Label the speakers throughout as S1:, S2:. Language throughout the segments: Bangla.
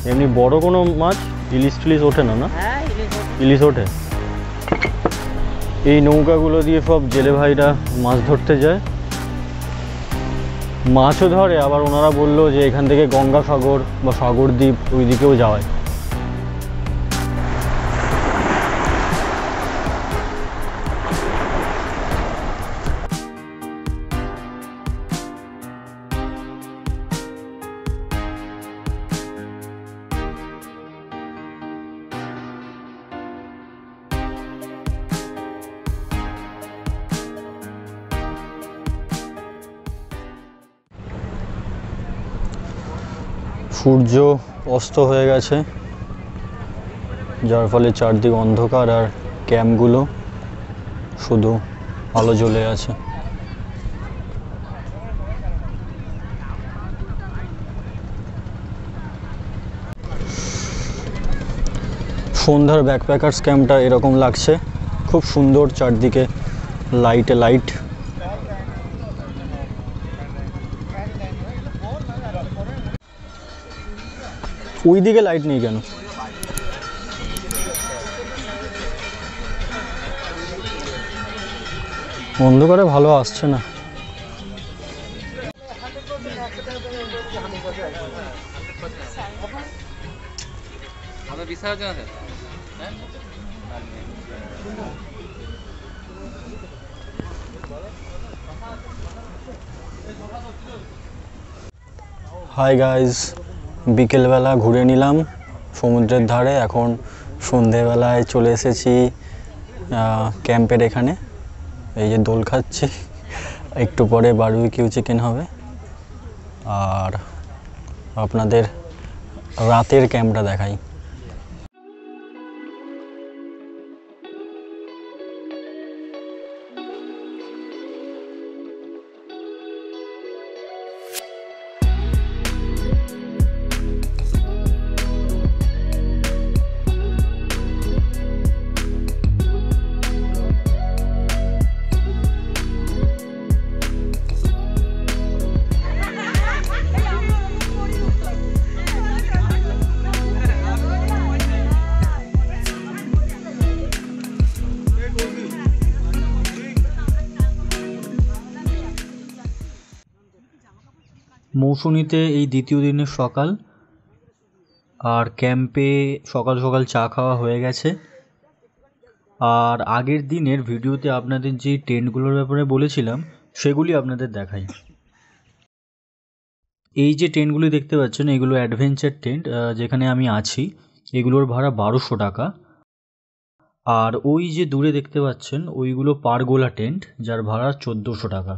S1: এমনি বড় কোনো মাছ ইলিশ টিলিশ ওঠে না? না ইলিশ ওঠে। এই নৌকাগুলো দিয়ে সব জেলে ভাইরা মাছ ধরতে যায়, মাছও ধরে। আবার ওনারা বললো যে এখান থেকে গঙ্গাসাগর বা সাগরদ্বীপ ওই দিকেও যাওয়ায়। সূর্য অস্ত হয়ে গেছে, যার ফলে চারদিক অন্ধকার আর ক্যাম্পগুলো শুধু আলো জ্বলে আছে। সন্ধ্যার ব্যাকপ্যাকার্স ক্যাম্পটা এরকম লাগছে, খুব সুন্দর, চারদিকে লাইটে লাইট। ওই দিকে লাইট নেই কেন? অন্ধকারে ভালো আসছে না। হাই গাইজ, বিকেলবেলা ঘুরে নিলাম সমুদ্রের ধারে। এখন সন্ধেবেলায় চলে এসেছি ক্যাম্পের এখানে। এই যে দোল খাচ্ছি, একটু পরে বারবিকিউ চিকেন হবে। আর আপনাদের রাতের ক্যাম্পটা দেখাই। মৌসুমীতে এই দ্বিতীয় দিনের সকাল, আর ক্যাম্পে সকাল সকাল চা খাওয়া হয়ে গেছে। আর আগের দিনের ভিডিওতে আপনাদের যে টেন্টগুলোর ব্যাপারে বলেছিলাম সেগুলি আপনাদের দেখাই। এই যে টেন্টগুলি দেখতে পাচ্ছেন এগুলো অ্যাডভেঞ্চার টেন্ট, যেখানে আমি আছি। এগুলোর ভাড়া 1200 টাকা। আর ওই যে দূরে দেখতে পাচ্ছেন ওইগুলো পারগোলা টেন্ট, যার ভাড়া 1400 টাকা।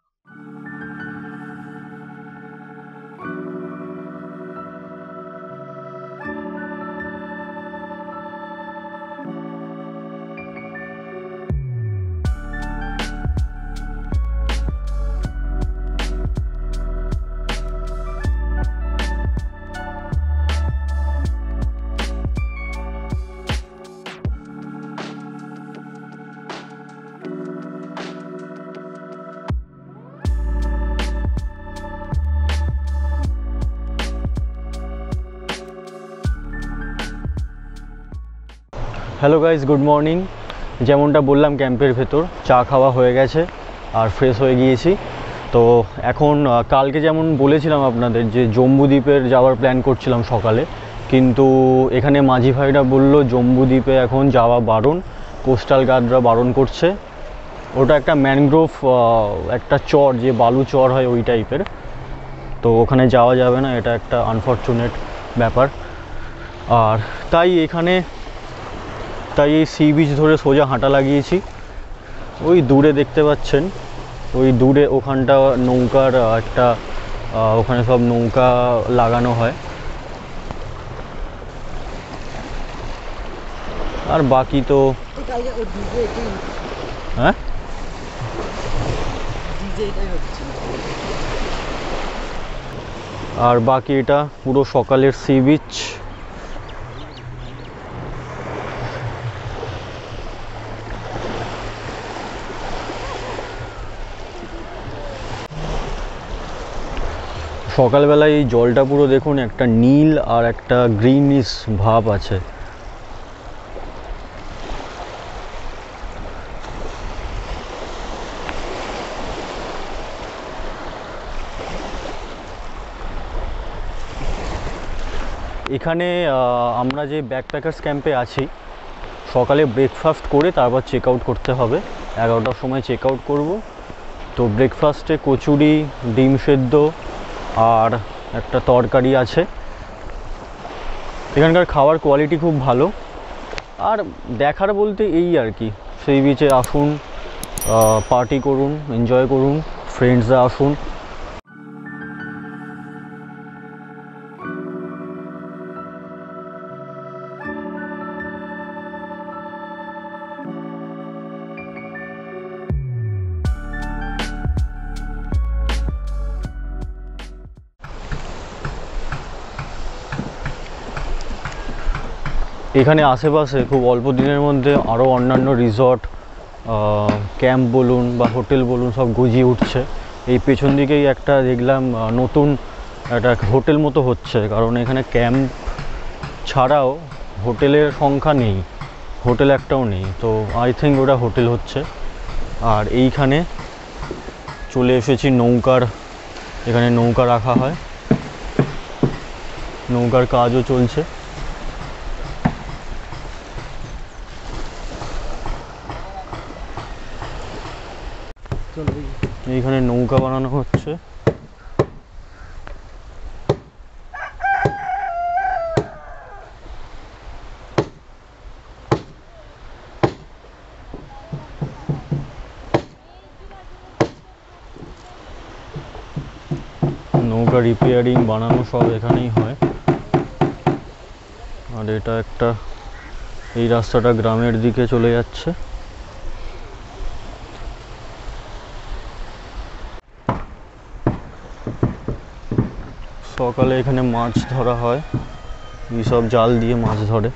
S1: Hello guys, good morning. যেমনটা বললাম ক্যাম্পের ভেতর চা খাওয়া হয়ে গেছে আর ফ্রেশ হয়ে গিয়েছি। তো এখন কালকে যেমন বলেছিলাম আপনাদের যে জম্বুদ্বীপের যাওয়ার প্ল্যান করছিলাম সকালে, কিন্তু এখানে মাঝি ভাইরা বলল জম্বুদ্বীপে এখন যাওয়া বারণ, কোস্টাল গার্ডরা বারণ করছে। ওটা একটা ম্যানগ্রোভ, একটা চর, যে বালু চর হয় ওই টাইপের, তো ওখানে যাওয়া যাবে না। এটা একটা আনফর্চুনেট ব্যাপার। আর তাই এই সি বিচ ধরে সোজা হাঁটা লাগিয়েছি। ওই দূরে দেখতে পাচ্ছেন, ওই দূরে ওখানটা নৌকার একটা, ওখানে সব নৌকা লাগানো হয়। আর বাকি তো হ্যাঁ, আর বাকি এটা পুরো সকালের সি বিচ। সকালবেলায় এই জলটা পুরো দেখুন একটা নীল আর একটা গ্রিনিশ ভাব আছে। এখানে আমরা যে ব্যাকপ্যাকার্স ক্যাম্পে আছি, সকালে ব্রেকফাস্ট করে তারপর চেক আউট করতে হবে। 11টার সময় চেক আউট করবো। তো ব্রেকফাস্টে কচুরি, ডিম সেদ্ধ আর একটা তরকারি আছে। এখানকার খাওয়ার কোয়ালিটি খুব ভালো। আর দেখার বলতে এই আর কি, সেই বিচে আসুন, পার্টি করুন, এনজয় করুন, ফ্রেন্ডসরা আসুন। এখানে আশেপাশে খুব অল্প দিনের মধ্যে আরও অন্যান্য রিসর্ট, ক্যাম্প বলুন বা হোটেল বলুন, সব গজিয়ে উঠছে। এই পেছন দিকেই একটা দেখলাম নতুন একটা হোটেল মতো হচ্ছে, কারণ এখানে ক্যাম্প ছাড়াও হোটেলের সংখ্যা নেই, হোটেল একটাও নেই। তো আই থিঙ্ক ওটা হোটেল হচ্ছে। আর এইখানে চলে এসেছি নৌকার, এখানে নৌকা রাখা হয়, নৌকার কাজও চলছে। এইখানে নৌকা বানানো হচ্ছে। নৌকা রিপেয়ারিং, বানানো সব এখানেই হয়। আর এটা একটা, এই রাস্তাটা গ্রামের দিকে চলে যাচ্ছে। সকালে এখানে মাছ ধরা হয়, এইসব জাল দিয়ে মাছ ধরে।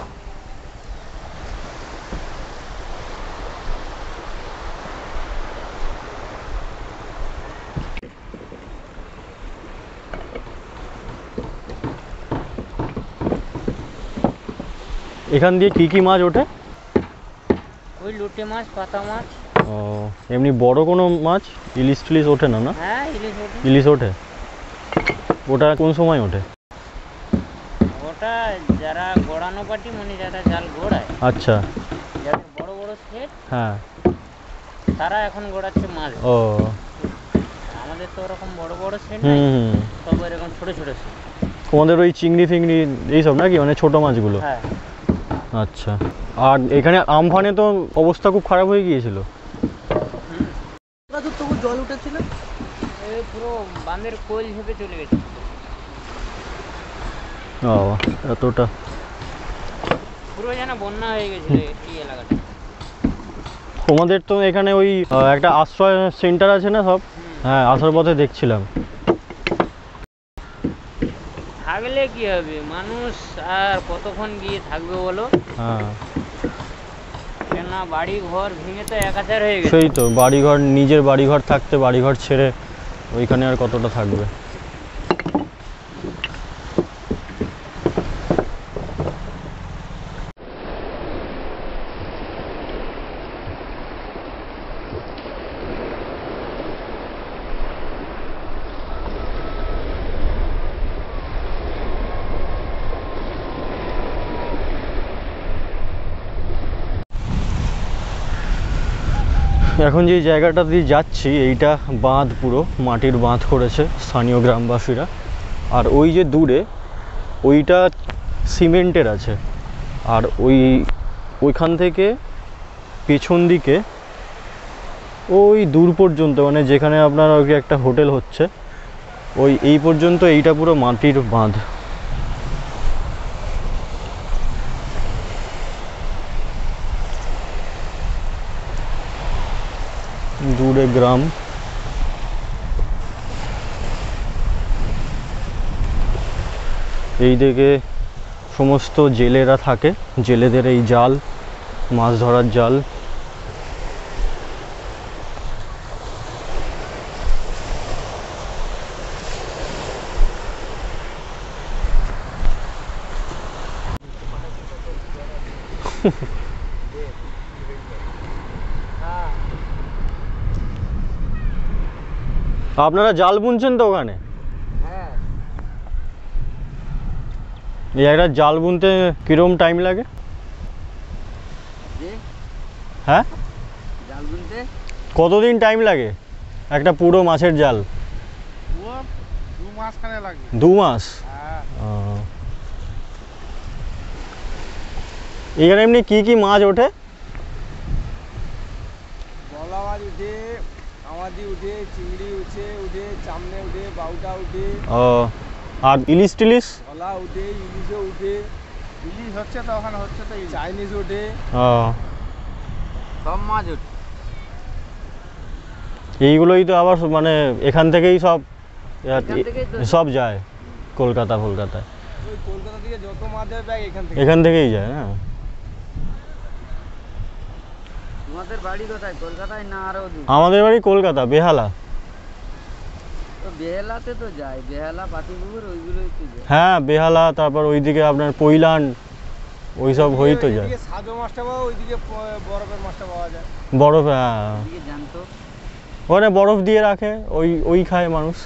S1: এখান দিয়ে কি কি মাছ ওঠে?
S2: ওই লুটে মাছ, পাতা মাছ।
S1: ও, এমনি বড় কোনো মাছ ইলিশ টিলিশ ওঠে না? না,
S2: হ্যাঁ ইলিশ ওঠে।
S1: ইলিশ ওঠে। ওটা কোন সময় ওঠে?
S2: ওটা যারা গোড়ানো পাটি, মানে যারা জাল গোড়ায়,
S1: আচ্ছা,
S2: যাদের বড় বড় সেট,
S1: হ্যাঁ,
S2: তারা এখন গোড়াচ্ছে মাছ।
S1: ও,
S2: আমাদের তো ওরকম বড় বড় সেট নাই, সব এরকম ছোট ছোট সেট।
S1: তোমাদের ওই চিংড়ি ফিংড়ি এইসব নাকি, মানে ছোট মাছগুলো?
S2: হ্যাঁ।
S1: আচ্ছা। আর এখানে আমফানে তো অবস্থা খুব খারাপ হয়ে গিয়েছিল।
S2: তবু জল উঠেছিল, পুরো বাঁধের কোল ঝেপে চলে গেছে।
S1: ও, এতটা
S2: পুরো যেন বন্যা হয়ে গেছিল এই এলাকাটা।
S1: তোমাদের তো এখানে ওই একটা আশ্রয় সেন্টার আছে না সব? হ্যাঁ, আসার পথে দেখছিলাম।
S2: থাকলে কি হবে, মানুষ আর কতক্ষণ গিয়ে থাকবে বলো?
S1: হ্যাঁ,
S2: কেন বাড়ি ঘর ভেঙে তো একাচার হয়ে গেছে।
S1: সেই তো, বাড়িঘর, নিজের বাড়িঘর থাকতে বাড়িঘর ছেড়ে ওইখানে আর কতটা থাকবে। এখন যে জায়গাটা দিয়ে যাচ্ছি, এইটা বাঁধ, পুরো মাটির বাঁধ করেছে স্থানীয় গ্রামবাসীরা। আর ওই যে দূরে ওইটা সিমেন্টের আছে। আর ওইখান থেকে পেছন দিকে ওই দূর পর্যন্ত, মানে যেখানে আপনার ওই একটা হোটেল হচ্ছে, ওই এই পর্যন্ত এইটা পুরো মাটির বাঁধ। দূরে গ্রাম। এই দিকে সমস্ত জেলেরা থাকে, জেলেদের এই জাল, মাছ ধরার জাল। আপনারা জাল বুনছেন তো ওখানে?
S2: হ্যাঁ।
S1: এই একটা জাল বুনতে কিরকম টাইম লাগে? হ্যাঁ,
S2: জাল বুনতে
S1: কতদিন টাইম লাগে একটা পুরো মাছের জাল?
S3: 2 মাস খানে লাগে।
S1: 2 মাস?
S3: হ্যাঁ।
S1: এখানে এমনি কি কি মাছ ওঠে?
S3: বলা মাছ উঠে, আমাদি উঠে, চিংড়ি উঠে, চামনে উঠে, বাউটা উঠে,
S1: আর ইলিশ টিলিশ?
S3: গলা উঠে, ইলিশও উঠে। ইলিশ হচ্ছে তো ওখানে, হচ্ছে তো চাইনিজ উঠে।
S2: সব মাছ ওঠে।
S1: এইগুলোই তো আবার মানে এখান থেকেই সব সব যায় কলকাতায়।
S3: ওই কলকাতা থেকে যত মাছ যাবে ব্যাগ
S1: এখান থেকেই যায় না?
S2: তোমাদের বাড়ি কোথায়, কলকাতায় না আরো দূর?
S1: আমাদের বাড়ি কলকাতা, বেহালা।
S2: তো বেহালাতে তো যায়, বেহালা পাতিপুকুর ওইগুলোই তো যায়।
S1: হ্যাঁ, বেহালা, তারপর ওইদিকে আপনার পৈলান, ওইসব হই তো যায়।
S3: ওইদিকে সাজো মাছটা পাওয়া, ওইদিকে বরফের মাছটা পাওয়া যায়।
S1: বরফ, হ্যাঁ,
S2: ওইদিকে জানতো।
S1: ওখানে বরফ দিয়ে রাখে, ওই খায় মানুষ।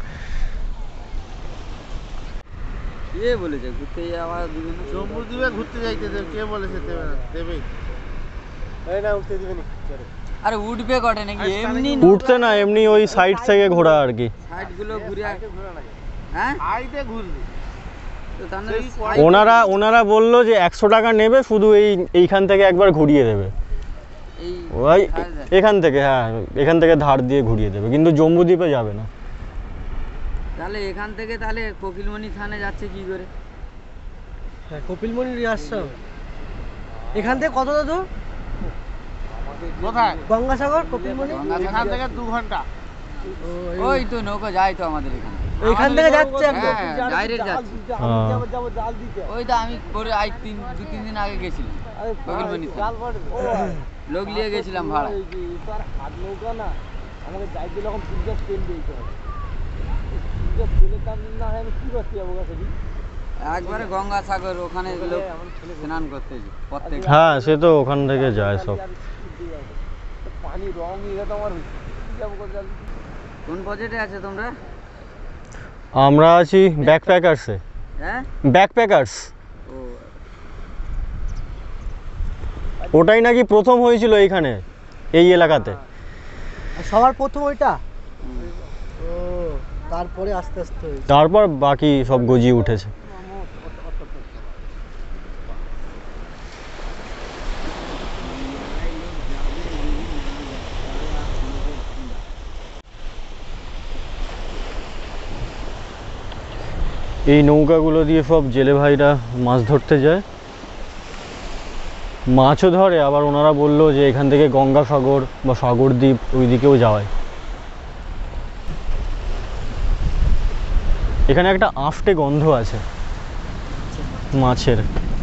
S2: কে বলেছে ঘুরতে যাওয়া দিবে না?
S3: জম্বুদ্বীপে ঘুরতে যাইতে দেবে, কে বলেছে দেবে না? দেবে। এই না, উঠতে দিবে না।
S2: আরে উঠবে কটে নাকি এমনি?
S1: উঠতে না, এমনি ওই সাইড থেকে ঘোরা আর কি।
S2: সাইড গুলো ঘুরে
S3: ঘোরা লাগে।
S2: হ্যাঁ,
S3: আইতে ঘুরবে।
S2: তো তাহলে
S1: ওনারা বললো যে 100 টাকা নেবে, শুধু এইখান থেকে একবার ঘুরিয়ে দেবে।
S2: এই
S1: ওই এখান থেকে, হ্যাঁ, এখান থেকে ধার দিয়ে ঘুরিয়ে দেবে, কিন্তু জম্বুদ্বীপে যাবে না।
S2: তাহলে এখান থেকে তাহলে কপিলমণি থানে যাচ্ছে কি করে?
S4: হ্যাঁ, কপিলমণি আসছে। এখান থেকে কত দূর?
S3: কোথায়?
S4: গঙ্গাসাগর, কপিলমণি।
S3: এখান থেকে 2 ঘন্টা।
S2: ওই তো নৌকা যায় তো আমাদের এখানে।
S4: এইখান থেকে যাচ্ছে একদম।
S2: হ্যাঁ, ডাইরেক্ট যাচ্ছে।
S3: যাবো জাল দিতে।
S2: ওই তো আমি পরে 2-3 দিন আগে গেছিলাম কপিলমণি থানে।
S3: জাল পড়ে।
S2: লোক নিয়ে গেছিলাম ভাড়া।
S3: তো আর হাত নৌকা না, আমাকে যাইতে যখন সূর্যের তেল দিতে হবে। সূর্যের তেলের দাম না হয় আমি কি করতে যাবো গাছে?
S2: একবারে গঙ্গাসাগর, ওখানে লোক স্নান করতে যায় প্রত্যেক।
S1: হ্যাঁ, সে তো ওখান থেকে যায় সব।
S3: পানি রং এটা তো আমার যাবো জাল দিতে।
S2: কোন বাজেটে আছে তোমরা?
S1: আমরা আছি ব্যাকপ্যাকার্সে।
S2: হ্যাঁ,
S1: ব্যাকপ্যাকার্স।
S2: ও
S1: ওটাই নাকি প্রথম হয়েছিল এইখানে, এই এলাকাতে।
S4: সবার প্রথম ওইটা। ও, তারপরে আস্তে আস্তে হয়েছে।
S1: তারপর বাকি সব গজিয়ে উঠেছে। এই নৌকাগুলো দিয়ে সব জেলে ভাইরা মাছ ধরতে যায়, মাছও ধরে। আবার ওনারা বললো যে এখান থেকে গঙ্গাসাগর বা সাগরদ্বীপ ওই দিকেও যাওয়ায়। এখানে একটা আফটে গন্ধ আছে মাছের।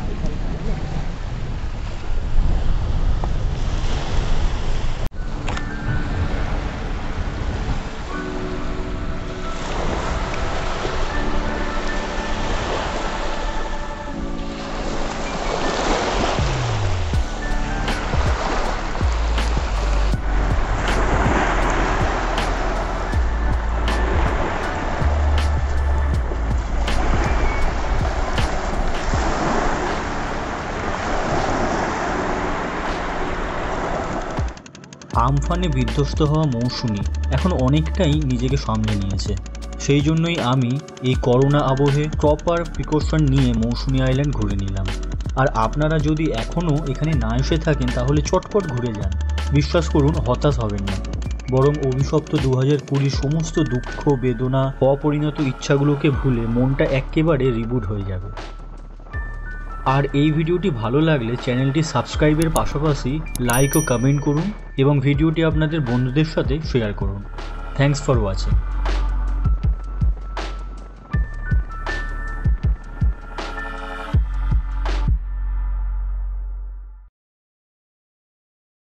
S5: আমফানে বিধ্বস্ত হওয়া মৌসুমি এখন অনেকটাই নিজেকে সামলে নিয়েছে। সেই জন্যই আমি এই করোনা আবহে প্রপার প্রিকশন নিয়ে মৌসুমি আইল্যান্ড ঘুরে নিলাম। আর আপনারা যদি এখনও এখানে না এসে থাকেন তাহলে চটপট ঘুরে যান। বিশ্বাস করুন, হতাশ হবেন না, বরং অভিশপ্ত 2020 সমস্ত দুঃখ, বেদনা, অপরিণত ইচ্ছাগুলোকে ভুলে মনটা একেবারে রিবুট হয়ে যাবে। আর এই ভিডিওটি ভালো লাগলে চ্যানেলটি সাবস্ক্রাইবের পাশাপাশি লাইক ও কমেন্ট করুন এবং ভিডিওটি আপনাদের বন্ধুদের সাথে শেয়ার করুন। Thanks for watching.